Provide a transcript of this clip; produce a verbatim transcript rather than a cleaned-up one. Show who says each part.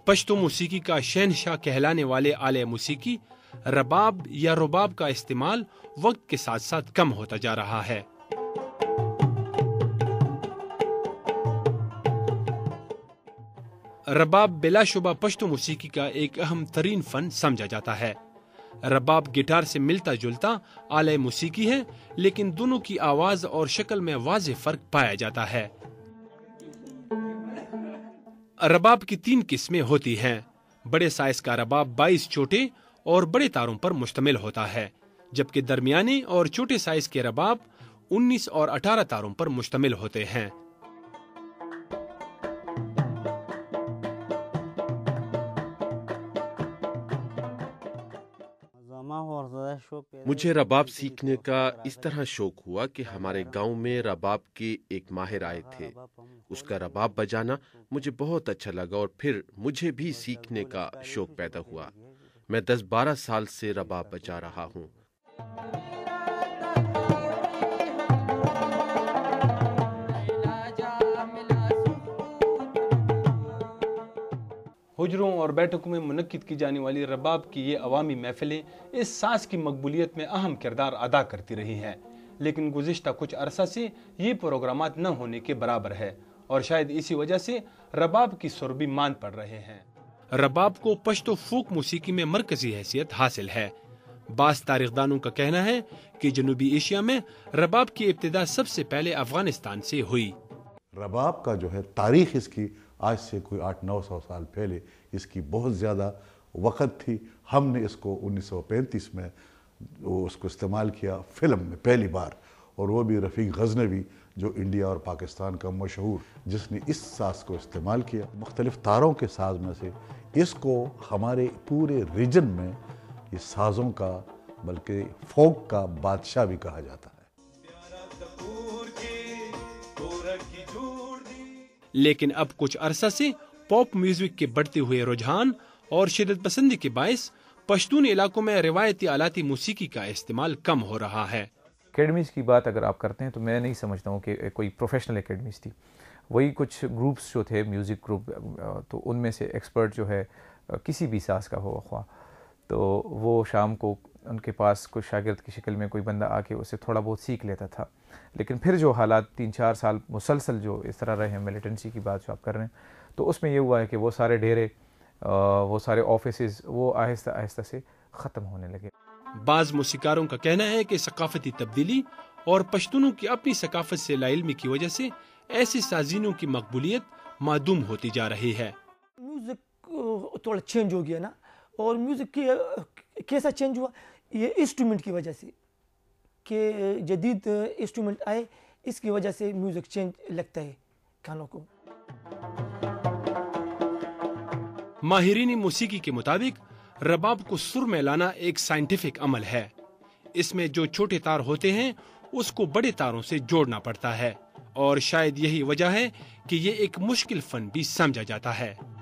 Speaker 1: پشتو موسیقی کا شہنشاہ کہلانے والے آلے موسیقی رباب یا رباب کا استعمال وقت کے ساتھ ساتھ کم ہوتا جا رہا ہے۔ رباب بلا شبہ پشتو موسیقی کا ایک اہم ترین فن سمجھا جاتا ہے۔ رباب گٹار سے ملتا جلتا آلہ موسیقی ہے، لیکن دونوں کی آواز اور شکل میں واضح فرق پایا جاتا ہے۔ رباب کی تین قسمیں ہوتی ہیں۔ بڑے سائز کا رباب بائیس چھوٹے اور بڑے تاروں پر مشتمل ہوتا ہے، جبکہ درمیانے اور چھوٹے سائز کے رباب انیس اور اٹھارہ تاروں پر مشتمل ہوتے ہیں۔
Speaker 2: مجھے رباب سیکھنے کا اس طرح شوق ہوا کہ ہمارے گاؤں میں رباب کے ایک ماہر آئے تھے۔ اس کا رباب بجانا مجھے بہت اچھا لگا اور پھر مجھے بھی سیکھنے کا شوق پیدا ہوا۔ میں دس بارہ سال سے رباب بجا رہا ہوں۔
Speaker 1: حجروں اور بیٹھکوں میں منعقد کی جانے والی رباب کی یہ عوامی محفلیں اس ساز کی مقبولیت میں اہم کردار ادا کرتی رہی ہیں، لیکن گزشتہ کچھ عرصہ سے یہ پروگرامات نہ ہونے کے برابر ہے اور شاید اسی وجہ سے رباب کی سر بھی مان پڑ رہے ہیں۔ رباب کو پشتو فوک موسیقی میں مرکزی حیثیت حاصل ہے۔ بعض تاریخ دانوں کا کہنا ہے کہ جنوبی ایشیا میں رباب کی ابتدا سب سے پہلے افغانستان سے ہوئی۔
Speaker 3: رباب کا جو ہے تاریخ اس کی آج سے کوئی آٹھ نو سو سال پہلے اس کی بہت زیادہ وقت تھی۔ ہم نے اس کو انیس سو پینتیس میں اس کو استعمال کیا فلم میں پہلی بار، اور وہ بھی رفیق غزنوی جو انڈیا اور پاکستان کا مشہور، جس نے اس ساز کو استعمال کیا۔ مختلف تاروں کے ساز میں سے اس کو ہمارے پورے ریجن میں یہ سازوں کا بلکہ فوک کا بادشاہ بھی کہا جاتا ہے۔
Speaker 1: لیکن اب کچھ عرصہ سے پاپ میوزک کے بڑھتے ہوئے رجحان اور شدت پسندی کے باعث پشتون علاقوں میں روایتی آلاتی موسیقی کا استعمال کم ہو رہا ہے۔
Speaker 4: اکیڈمیز کی بات اگر آپ کرتے ہیں تو میں نہیں سمجھتا ہوں کہ کوئی پروفیشنل اکیڈمیز تھی۔ وہی کچھ گروپس جو تھے میوزک گروپ، تو ان میں سے ایکسپرٹ جو ہے کسی بھی ساز کا ہو خواہ، تو وہ شام کو ان کے پاس کوئی شاگرد کی شکل میں کوئی بندہ آ کے اسے تھوڑا بہت سیکھ لیتا تھا۔ لیکن پھر جو حالات تین چار سال مسلسل جو اس طرح رہے ہیں، ملیٹنسی کی بات جو آپ کر رہے ہیں، تو اس میں یہ ہوا ہے کہ وہ سارے ڈیرے، وہ سارے آفیسز وہ آہستہ آہستہ سے ختم ہونے لگے۔
Speaker 1: بعض موسیقاروں کا کہنا ہے کہ ثقافتی تبدیلی اور پشتونوں کی اپنی ثقافت سے لا علمی کی وجہ سے ایسی سازینوں کی مقبولیت معدوم ہوتی جا رہی ہے۔
Speaker 5: میوزک تھوڑا چینج ہو گیا نا، اور میوزک کیسا چینج ہوا؟ یہ انسٹرومنٹ کی وجہ سے، کہ جدید انسٹرومنٹ آئے، اس کی وجہ سے میوزک چینج لگتا ہے کانوں کو۔
Speaker 1: ماہرین موسیقی کے مطابق رباب کو سر میں لانا ایک سائنٹیفک عمل ہے۔ اس میں جو چھوٹے تار ہوتے ہیں اس کو بڑے تاروں سے جوڑنا پڑتا ہے، اور شاید یہی وجہ ہے کہ یہ ایک مشکل فن بھی سمجھا جاتا ہے۔